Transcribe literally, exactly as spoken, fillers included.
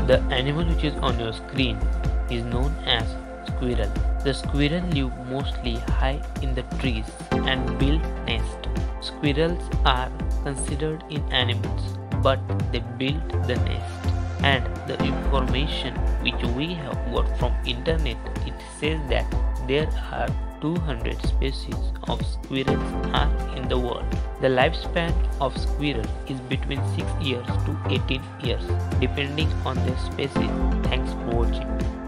The animal which is on your screen is known as squirrel. The squirrel live mostly high in the trees and build nests. Squirrels are considered in animals, but they build the nest. And the information which we have got from internet, it says that there are two hundred species of squirrels are in the world. The lifespan of squirrel is between six years to eighteen years, depending on their species. Thanks for watching.